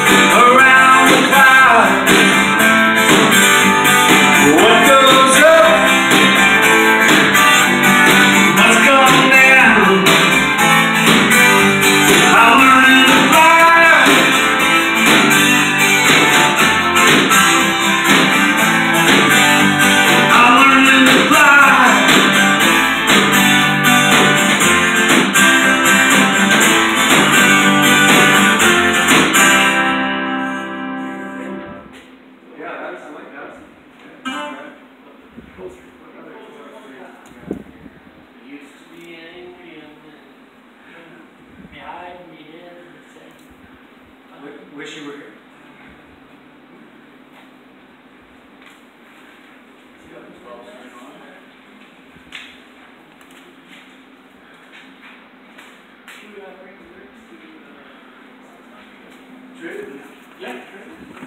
around the cloud. What goes up must come down. I'm learning to fly. I'm learning to fly. Wish you were here. Yeah.